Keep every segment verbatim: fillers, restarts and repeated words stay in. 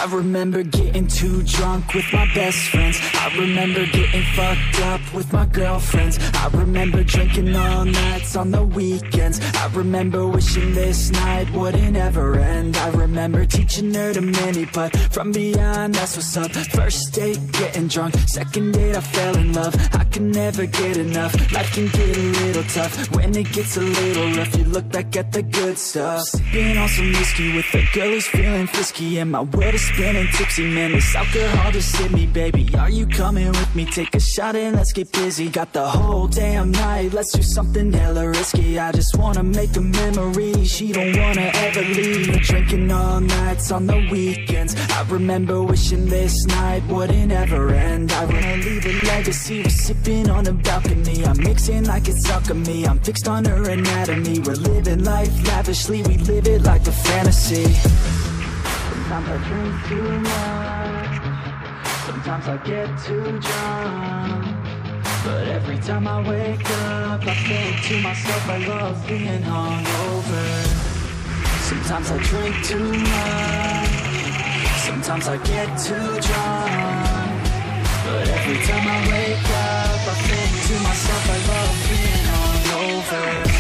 I remember getting too drunk with my best friends. I remember getting fucked up with my girlfriends. I remember drinking all nights on the weekends. I remember wishing this night wouldn't ever end. I remember teaching her to many, but from beyond, that's what's up. First date, getting drunk. Second date, I fell in love. I can never get enough. Life can get a little tough when it gets a little rough. You look back at the good stuff. Sipping on some whiskey with a girl who's feeling frisky, and my world is spinning tipsy. Man, this alcohol just hit me, baby. Are you coming with me? Take a shot and let's get busy. Got the whole damn night, let's do something hella risky. I just wanna make a memory, she don't wanna ever leave. Drinking all nights on the weekends. I remember wishing this night wouldn't ever end. I wanna leave a legacy, we're sipping on the balcony. I'm mixing like it's alchemy, I'm fixed on her anatomy. We're living life lavishly, we live it like a fantasy. Sometimes I drink too much, sometimes I get too drunk, but every time I wake up, I think to myself I love being hungover. Sometimes I drink too much, sometimes I get too drunk, but every time I wake up, I think to myself I love being hungover.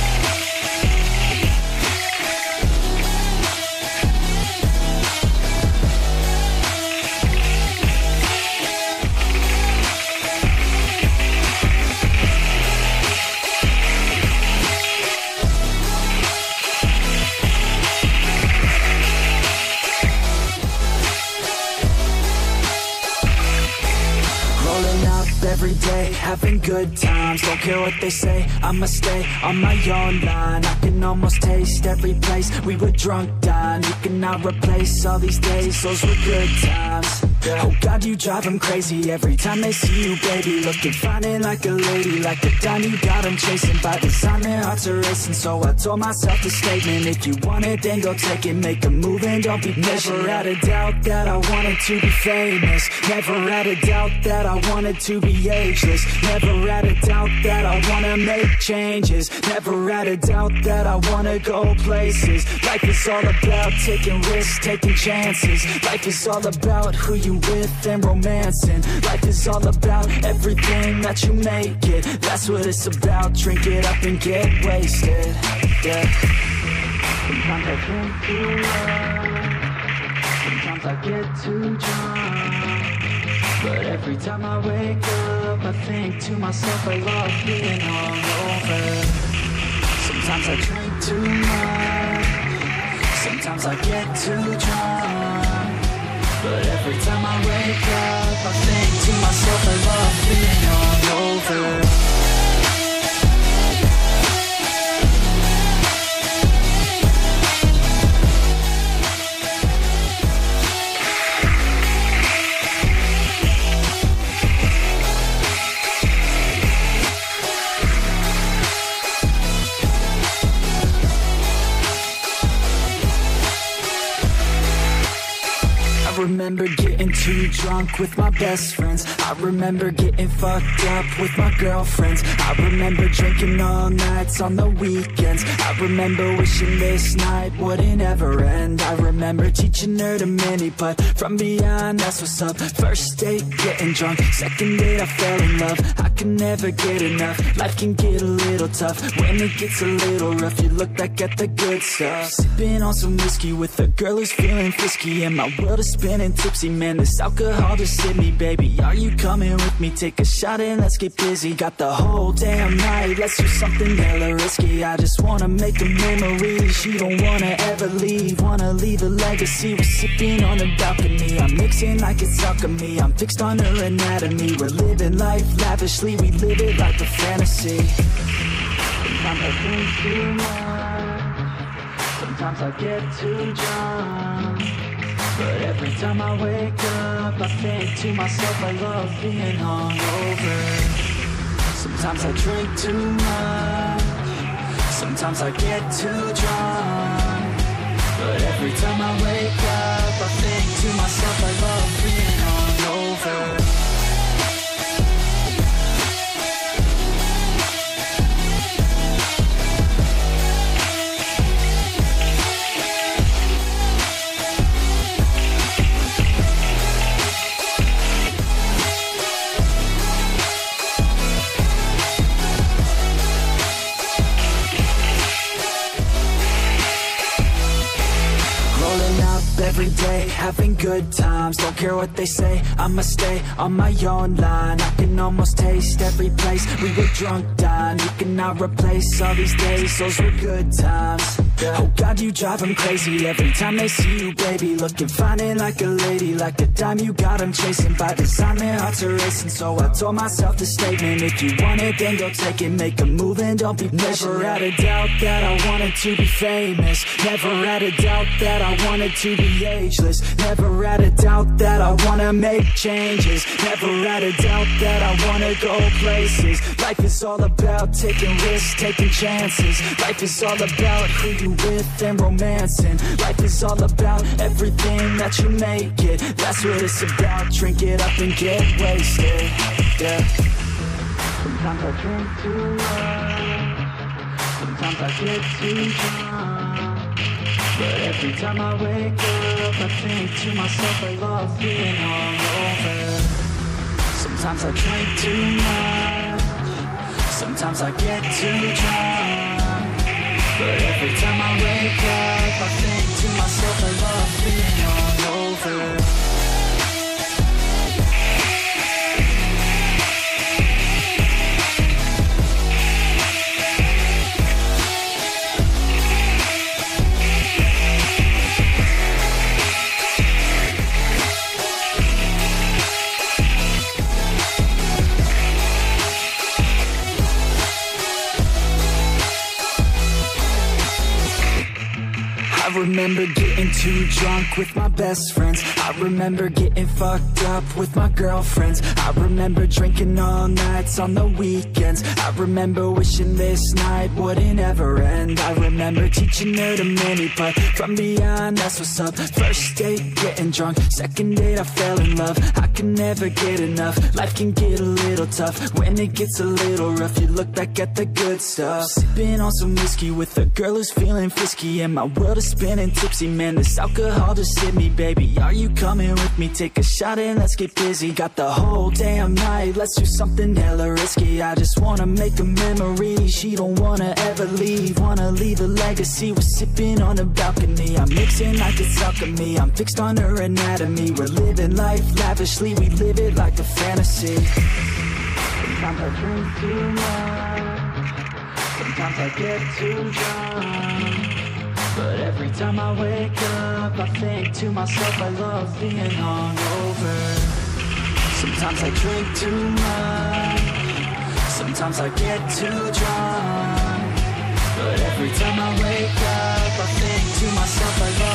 Every day, having good times, don't care what they say, I'ma stay on my own line. I can almost taste every place we were drunk dying. You cannot replace all these days, those were good times. Oh God, you drive them crazy every time they see you, baby. Looking fine and like a lady, like a dime you got them chasing. By design their hearts are racing, so I told myself the statement: if you want it, then go take it, make a move and don't be patient. Never had a doubt that I wanted to be famous. Never had a doubt that I wanted to be ageless. Never had a doubt that I wanna make changes. Never had a doubt that I wanna go places. Life is all about taking risks, taking chances. Life is all about who you with and romancing. Life is all about everything that you make it. That's what it's about. Drink it up and get wasted. Yeah. Sometimes I drink too much, sometimes I get too drunk, but every time I wake up, I think to myself I love being hungover. Sometimes I drink too much, sometimes I get too drunk, but every time I wake up, I think to myself I love being hungover. I remember getting too drunk with my best friends. I remember getting fucked up with my girlfriends. I remember drinking all nights on the weekends. I remember wishing this night wouldn't ever end. I remember teaching her to many, but from beyond, that's what's up. First date, getting drunk. Second date, I fell in love. I can never get enough. Life can get a little tough when it gets a little rough. You look back at the good stuff. Sipping on some whiskey with a girl who's feeling frisky, and my world is spinning tipsy. Man, this alcohol just hit me, baby. Are you coming with me? Take a shot and let's get busy. Got the whole damn night, let's do something hella risky. I just wanna make a memory, she don't wanna ever leave. Wanna leave a legacy, we're sipping on the balcony. I'm mixing like it's alchemy, I'm fixed on her anatomy. We're living life lavishly, we live it like a fantasy. Sometimes I drink too much, sometimes I get too drunk, but every time I wake up, I think to myself I love being hungover. Sometimes I drink too much, sometimes I get too drunk, but every time I wake up, I think to myself I love being hungover. good times. Don't care what they say, I'ma stay on my own line. I can almost taste every place we were drunk down. You cannot replace all these days, those were good times. Oh God, you drive them crazy every time they see you, baby. Looking fine and like a lady, like a dime you got them chasing. By design their hearts are racing, so I told myself the statement: if you want it, then go take it. Make a move and don't be patient. Never had a doubt that I wanted to be famous. Never had a doubt that I wanted to be ageless. Never had a doubt that I wanna make changes. Never had a doubt that I wanna go places. Life is all about taking risks, taking chances. Life is all about who you with and romancing. Life is all about everything that you make it. That's what it's about. Drink it up and get wasted. Yeah. Sometimes I drink too much. Sometimes I get too drunk. But every time I wake up, I think to myself, I love being hungover. Sometimes I drink too much. Sometimes I get too drunk. But every time I wake up, I think to myself, I love being hungover. I remember getting too drunk with my best friends. I remember getting fucked up with my girlfriends. I remember drinking all nights on the weekends. I remember wishing this night wouldn't ever end. I remember teaching her to mini putt from beyond, that's what's up. First date, getting drunk. Second date, I fell in love. I can never get enough. Life can get a little tough when it gets a little rough. You look back at the good stuff. Sipping on some whiskey with a girl who's feeling frisky, and my world is spinning tipsy. Man, this alcohol just hit me, baby. Are you coming with me? Take a shot and let's get busy. Got the whole damn night, let's do something hella risky. I just wanna make a memory. She don't wanna ever leave, wanna leave a legacy. We're sipping on the balcony. I'm mixing like it's alchemy. I'm fixed on her anatomy. We're living life lavishly. We live it like a fantasy. Sometimes I drink too much. Sometimes I get too drunk. But every time I wake up, I think to myself, I love being hungover. Sometimes I drink too much. Sometimes I get too drunk. But every time I wake up, I think to myself, I love